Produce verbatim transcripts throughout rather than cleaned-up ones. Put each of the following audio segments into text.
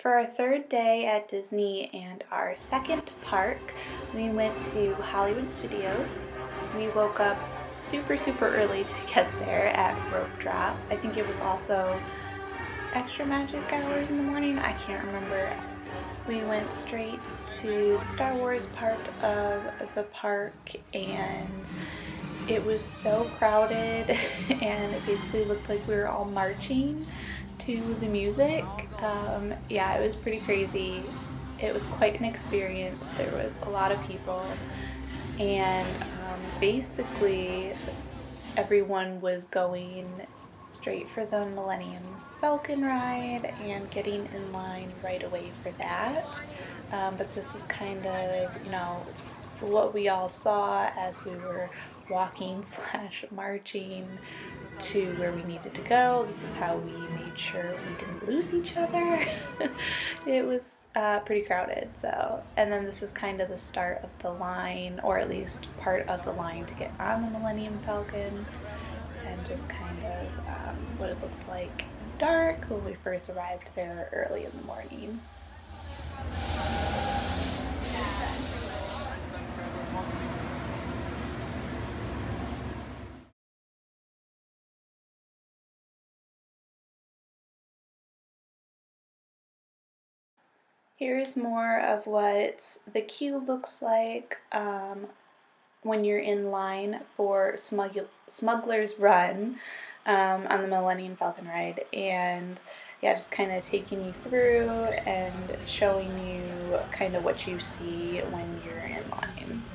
For our third day at Disney and our second park, we went to Hollywood Studios. We woke up super, super early to get there at rope drop. I think it was also extra magic hours in the morning. I can't remember. We went straight to the Star Wars part of the park, and it was so crowded and it basically looked like we were all marching to the music. Um, yeah, it was pretty crazy. It was quite an experience. There was a lot of people, and um, basically everyone was going straight for the Millennium Falcon ride and getting in line right away for that. Um, but this is kind of, you know, what we all saw as we were walking slash marching to where we needed to go. This is how we made sure we didn't lose each other. It was uh, pretty crowded. So, and then this is kind of the start of the line, or at least part of the line to get on the Millennium Falcon, and just kind of um, what it looked like in the dark when we first arrived there early in the morning. Here's more of what the queue looks like um, when you're in line for Smugg Smugglers Run um, on the Millennium Falcon ride, and yeah, just kind of taking you through and showing you kind of what you see when you're in line.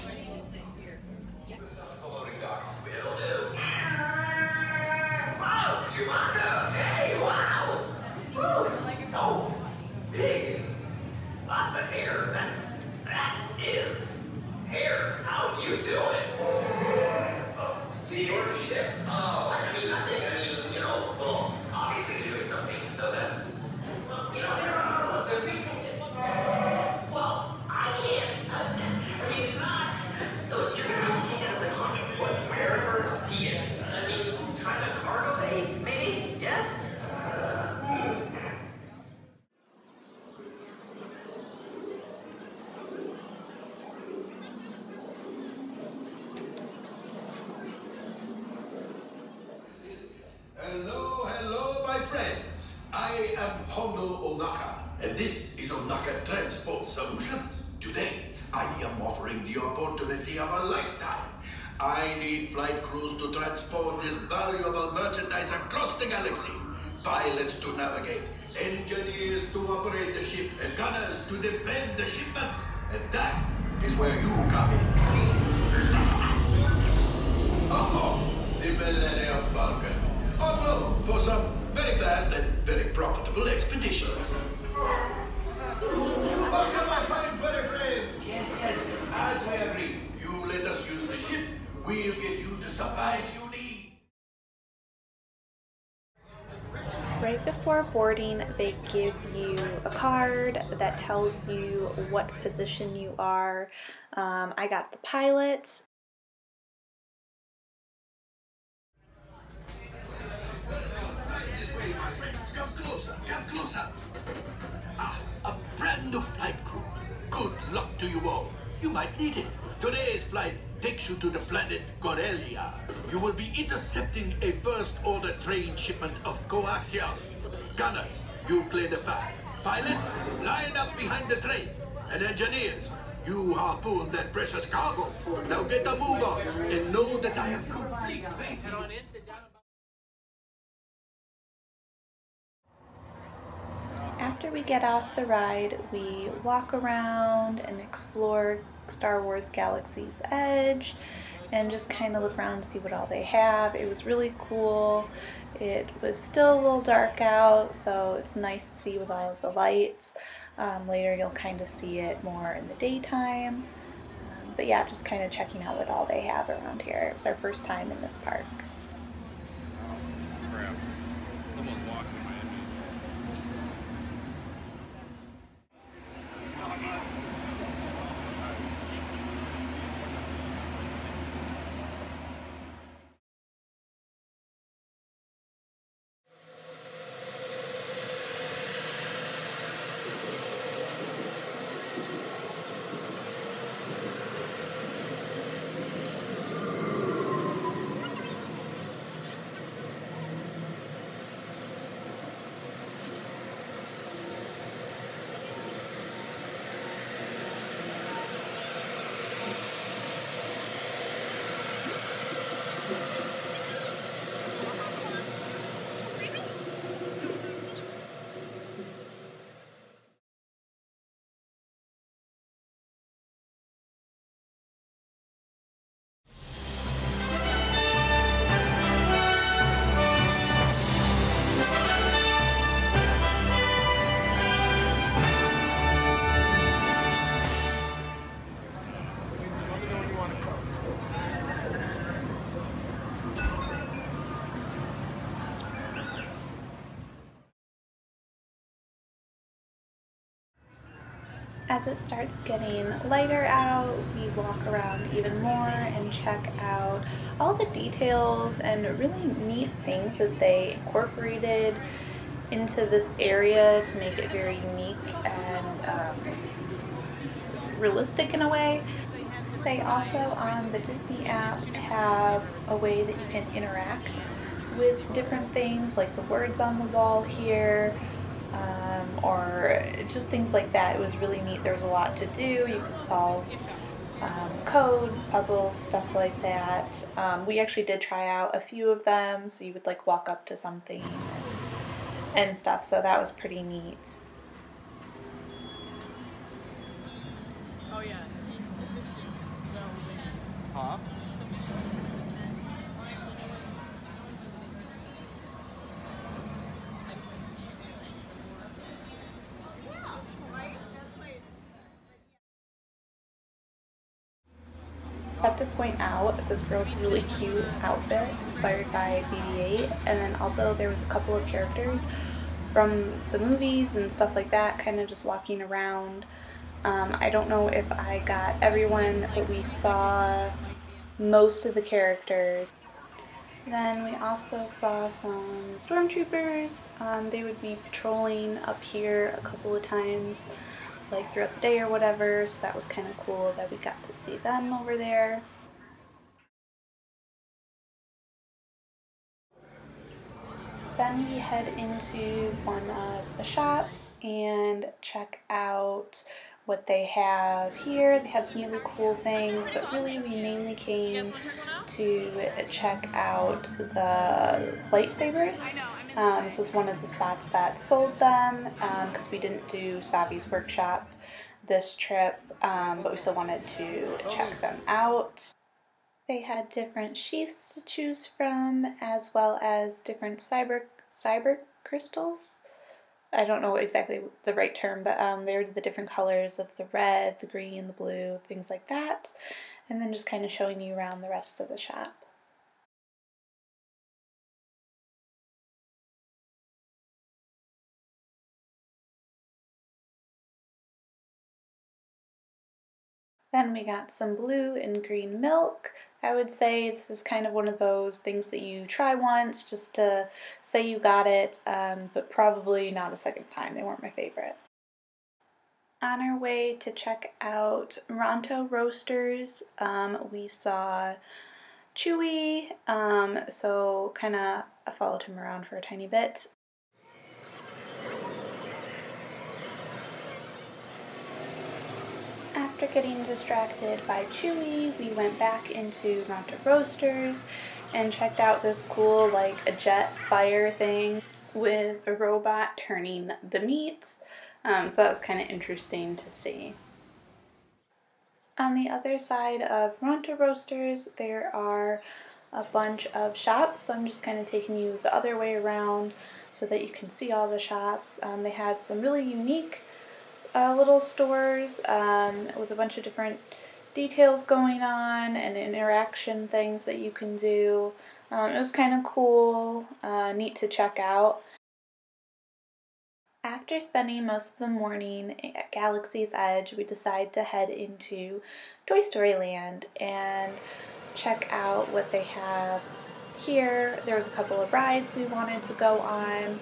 Wow, Chewbacca! Hey, wow! Woo, so big! Lots of hair. That's that is hair. How you doing? Oh, to your ship. Oh, I mean nothing. I mean, you know, well, obviously you're doing something. So that's, well, you know, they're uh, look, they're fixing it. Well, I can't. I mean, it's not. Look, you're gonna have to take it up with Honda. What, wherever he is. I mean, try the cargo bay, maybe. Yes. Hello, hello, my friends. I am Dok-Ondar, and this is Onaka Transport Solutions. Today, I am offering the opportunity of a lifetime. I need flight crews to transport this valuable merchandise across the galaxy, pilots to navigate, engineers to operate the ship, and gunners to defend the shipments. And that is where you come in. Oh, the Millennium Falcon. Oh no, for some very fast and very profitable expeditions. Chewbacca, my fine furry friend. Yes, yes, as we agreed, you let us use the ship, we'll get you the supplies you need. Right before boarding, they give you a card that tells you what position you are. Um, I got the pilot. My friends, come closer, come closer. Ah, a brand new flight crew. Good luck to you all. You might need it. Today's flight takes you to the planet Corellia. You will be intercepting a first-order train shipment of coaxium. Gunners, you clear the path. Pilots, line up behind the train. And engineers, you harpoon that precious cargo. Now get a move on and know that I have complete faith in you. After we get off the ride, we walk around and explore Star Wars Galaxy's Edge and just kind of look around and see what all they have. It was really cool. It was still a little dark out, so it's nice to see with all of the lights. Um, later you'll kind of see it more in the daytime. Um, but yeah, just kind of checking out what all they have around here. It was our first time in this park. Crap. Someone's walking behind me. As it starts getting lighter out, we walk around even more and check out all the details and really neat things that they incorporated into this area to make it very unique and um, realistic in a way. They also, on the Disney app, have a way that you can interact with different things, like the words on the wall here, um, or just things like that. It was really neat. There was a lot to do. You could solve um, codes, puzzles, stuff like that. Um, we actually did try out a few of them, so you would like walk up to something and, and stuff, so that was pretty neat. Oh yeah. Huh? I have to point out this girl's really cute outfit inspired by B B eight, and then also there was a couple of characters from the movies and stuff like that kind of just walking around. Um, I don't know if I got everyone, but we saw most of the characters. Then we also saw some stormtroopers. Um, they would be patrolling up here a couple of times, like throughout the day or whatever, so that was kind of cool that we got to see them over there. Then we head into one of the shops and check out what they have here. They had some really cool things, but really we mainly came to check out the lightsabers. Um, this was one of the spots that sold them because um, we didn't do Savi's workshop this trip, um, but we still wanted to check them out. They had different sheaths to choose from, as well as different cyber cyber crystals. I don't know exactly the right term, but um, they're the different colors of the red, the green, the blue, things like that. And then just kind of showing you around the rest of the shop. Then we got some blue and green milk. I would say this is kind of one of those things that you try once just to say you got it, um, but probably not a second time. They weren't my favorite. On our way to check out Ronto Roasters, um, we saw Chewy, um, so kind of I followed him around for a tiny bit. After getting distracted by Chewy, we went back into Ronto Roasters and checked out this cool, like, a jet fire thing with a robot turning the meat. Um, so that was kind of interesting to see. On the other side of Ronto Roasters, there are a bunch of shops, so I'm just kind of taking you the other way around so that you can see all the shops. Um, they had some really unique Uh, little stores um, with a bunch of different details going on and interaction things that you can do. Um, it was kind of cool, uh, neat to check out. After spending most of the morning at Galaxy's Edge, we decided to head into Toy Story Land and check out what they have here. There was a couple of rides we wanted to go on.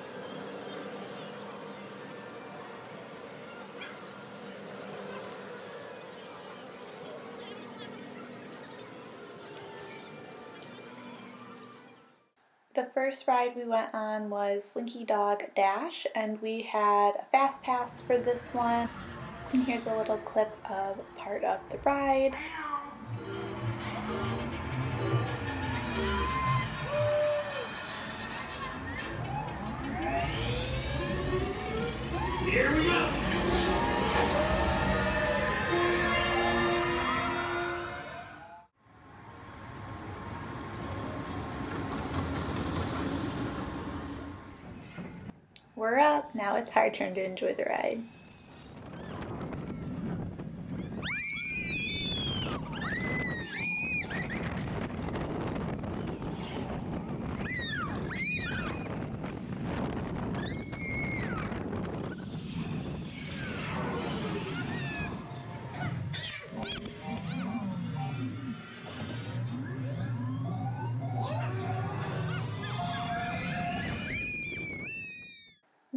The first ride we went on was Slinky Dog Dash, and we had a fast pass for this one. And here's a little clip of part of the ride. Here we go. We're up. Now it's our turn to enjoy the ride.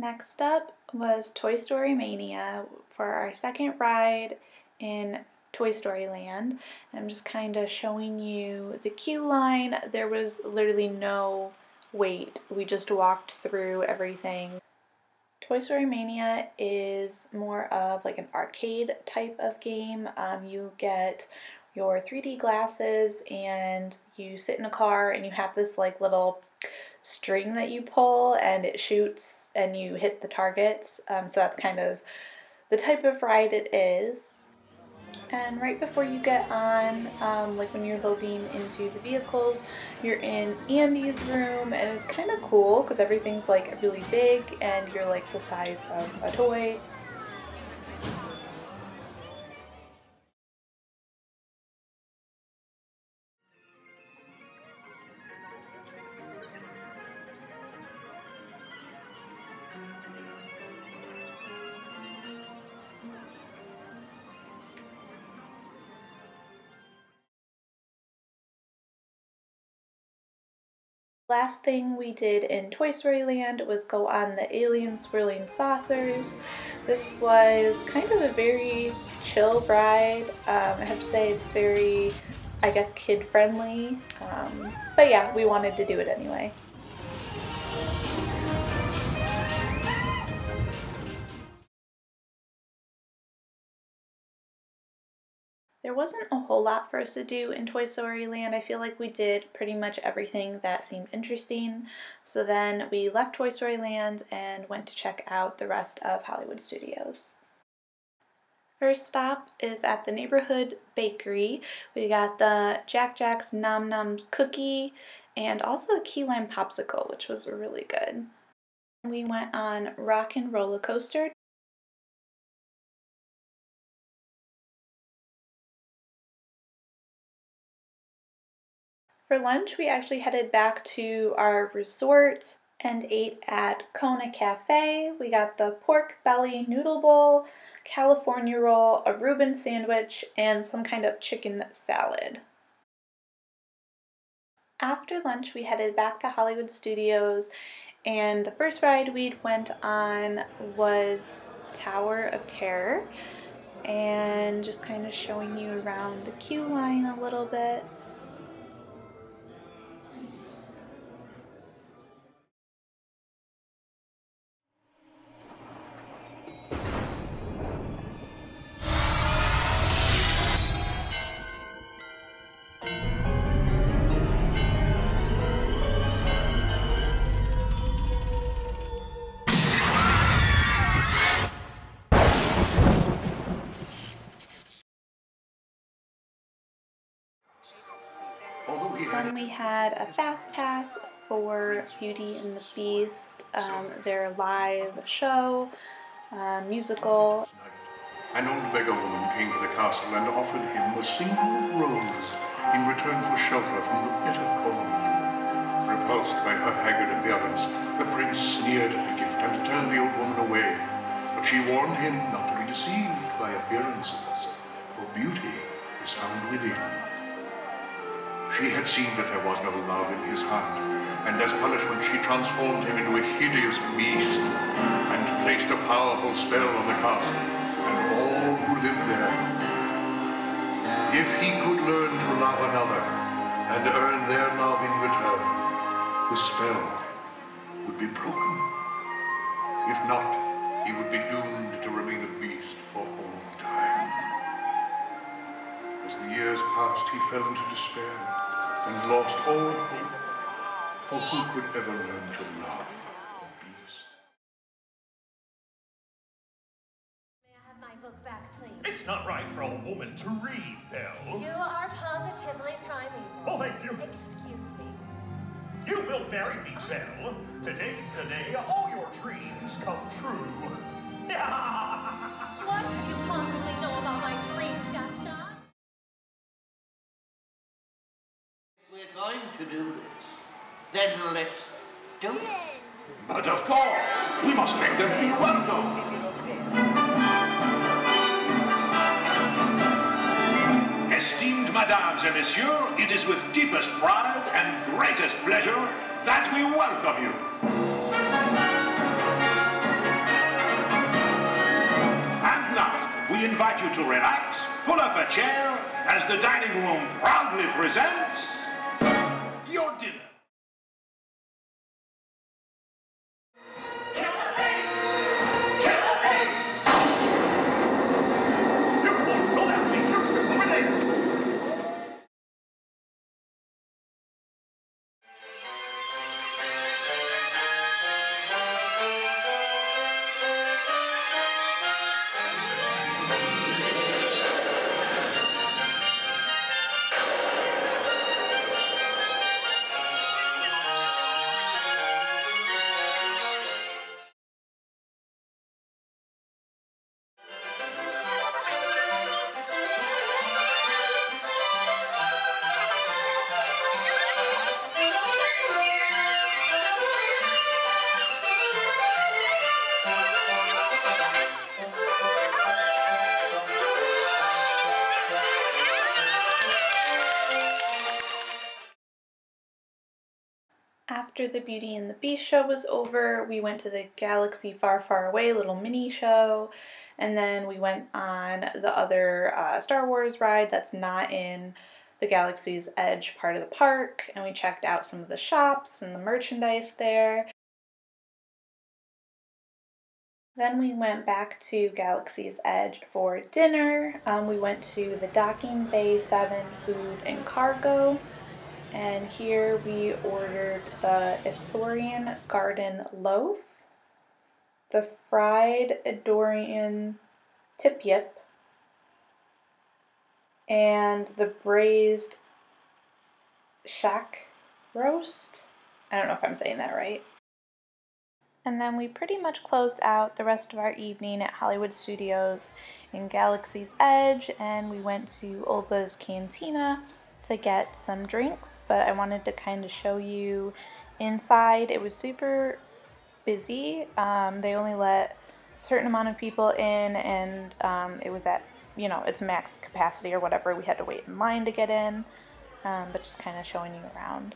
Next up was Toy Story Mania for our second ride in Toy Story Land. I'm just kind of showing you the queue line. There was literally no wait. We just walked through everything. Toy Story Mania is more of like an arcade type of game. Um, you get your three D glasses and you sit in a car and you have this like little string that you pull and it shoots and you hit the targets. Um, so that's kind of the type of ride it is. And right before you get on, um, like when you're loading into the vehicles, you're in Andy's room, and it's kind of cool because everything's like really big and you're like the size of a toy. Last thing we did in Toy Story Land was go on the Alien Swirling Saucers. This was kind of a very chill ride. Um, I have to say it's very, I guess, kid-friendly. Um, but yeah, we wanted to do it anyway. There wasn't a whole lot for us to do in Toy Story Land. I feel like we did pretty much everything that seemed interesting. So then we left Toy Story Land and went to check out the rest of Hollywood Studios. First stop is at the neighborhood bakery. We got the Jack Jack's Nom Nom cookie and also a key lime popsicle, which was really good. We went on Rock and Roller Coaster. For lunch, we actually headed back to our resort and ate at Kona Cafe. We got the pork belly noodle bowl, California roll, a Reuben sandwich, and some kind of chicken salad. After lunch, we headed back to Hollywood Studios, and the first ride we went on was Tower of Terror, and just kind of showing you around the queue line a little bit. Then we had a fast pass for Beauty and the Beast, um, their live show, uh, musical. An old beggar woman came to the castle and offered him a single rose in return for shelter from the bitter cold. Repulsed by her haggard appearance, the prince sneered at the gift and turned the old woman away. But she warned him not to be deceived by appearances, for beauty is found within. She had seen that there was no love in his heart, and as punishment she transformed him into a hideous beast and placed a powerful spell on the castle and all who lived there. If he could learn to love another and earn their love in return, the spell would be broken. If not, he would be doomed to remain a beast for all time. As the years passed, he fell into despair and lost all hope, for who could ever learn to love a beast? May I have my book back, please? It's not right for a woman to read, Belle. You are positively primeval. Oh, thank you. Excuse me. You will marry me, Belle. Today's the day all your dreams come true. What could you possibly know about my dreams, Gaston? We're going to do this, then let's do it. But of course, we must make them feel welcome. Esteemed madames and messieurs, it is with deepest pride and greatest pleasure that we welcome you. invite you to relax, pull up a chair, as the dining room proudly presents your dinner. After the Beauty and the Beast show was over, we went to the Galaxy Far, Far Away little mini show, and then we went on the other uh, Star Wars ride that's not in the Galaxy's Edge part of the park, and we checked out some of the shops and the merchandise there. Then we went back to Galaxy's Edge for dinner. Um, we went to the Docking Bay seven Food and Cargo. And here we ordered the Ithorian Garden Loaf, the fried Ithorian Tip Yip, and the braised shack roast. I don't know if I'm saying that right. And then we pretty much closed out the rest of our evening at Hollywood Studios in Galaxy's Edge, and we went to Olga's Cantina to get some drinks, but I wanted to kind of show you inside. It was super busy. Um, they only let a certain amount of people in, and um, it was at, you know, its max capacity or whatever. We had to wait in line to get in, um, but just kind of showing you around.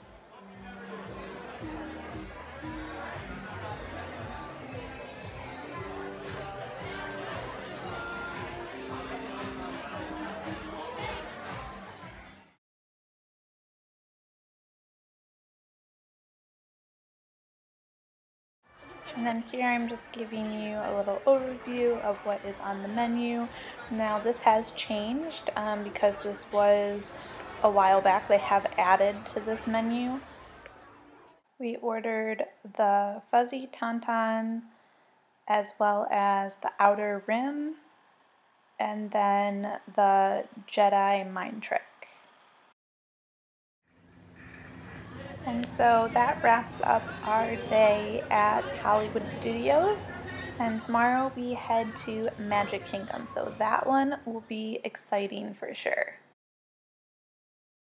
And then here I'm just giving you a little overview of what is on the menu. Now this has changed um, because this was a while back. They have added to this menu. We ordered the fuzzy tauntaun as well as the outer rim and then the Jedi mind trick. And so that wraps up our day at Hollywood Studios, and tomorrow we head to Magic Kingdom, so that one will be exciting for sure.